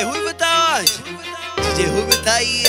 DJ Ruivo tá onde? DJ Ruivo tá aí.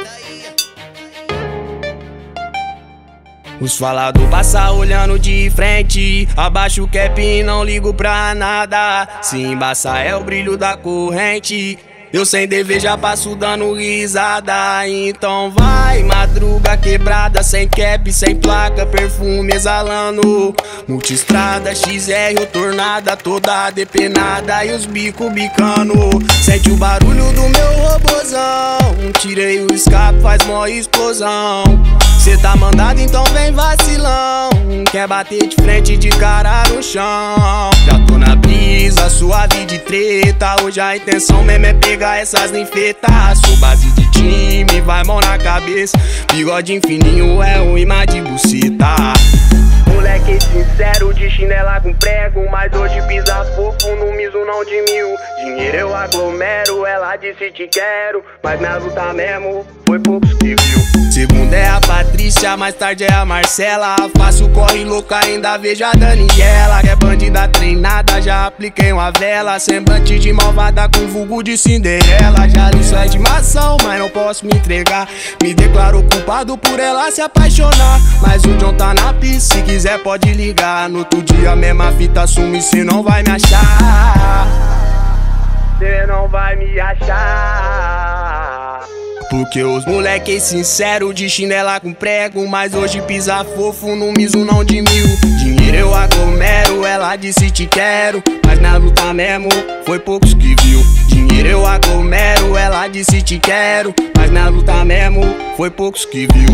Os falador passa olhando de frente, abaixo o cap e não ligo pra nada. Se embaçar é o brilho da corrente, eu sem dever já passo dando risada. Então vai, madruga quebrada, sem cap, sem placa, perfume exalando. Multistrada, XR ou tornada, toda depenada e os bico bicando. Sente o barulho do meu robozão, tirei o escape, faz mó explosão. Cê tá mandado, então vem vacilão. Quer bater de frente, de cara no chão. Já tô na brisa, suave de treta. Hoje a intenção mesmo é pegar essas ninfetas. Sou base de time, vai mão na cabeça. Bigode fininho é um imã de buceta. Moleque sincero, de chinela com prego. Mas hoje pisa fofo, no miso não de mil. Dinheiro eu aglomero, ela disse te quero. Mas na luta mesmo, foi poucos que viu. Segunda é a Patrícia, mais tarde é a Marcela. Faço corre louca, ainda vejo a Daniela. Que é bandida treinada, já apliquei uma vela. Semblante de malvada com vulgo de Cinderela. Já li sua estimação, mas não posso me entregar. Me declaro culpado por ela se apaixonar. Mas o John tá na pista, se quiser pode ligar. No outro dia a mesma fita some, cê não vai me achar. Cê não vai me achar. Porque os moleques sincero, de chinela com prego. Mas hoje pisa fofo, no miso não de mil. Dinheiro eu aglomero, ela disse te quero. Mas na luta mesmo, foi poucos que viu. Dinheiro eu aglomero, ela disse te quero. Mas na luta mesmo, foi poucos que viu.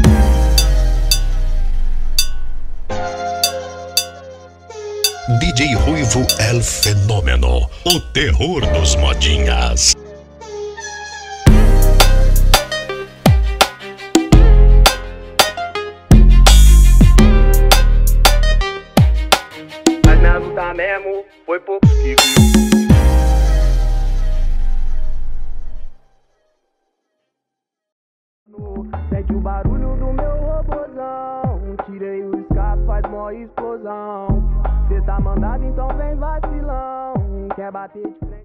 DJ Ruivo El Fenômeno, o terror dos modinhas. Mas na luta mesmo, foi poucos que viu. Sente o barulho do meu robozão, tirei o escape, faz mó explosão. Cê tá mandado, então vem vacilão. Quer bater de frente.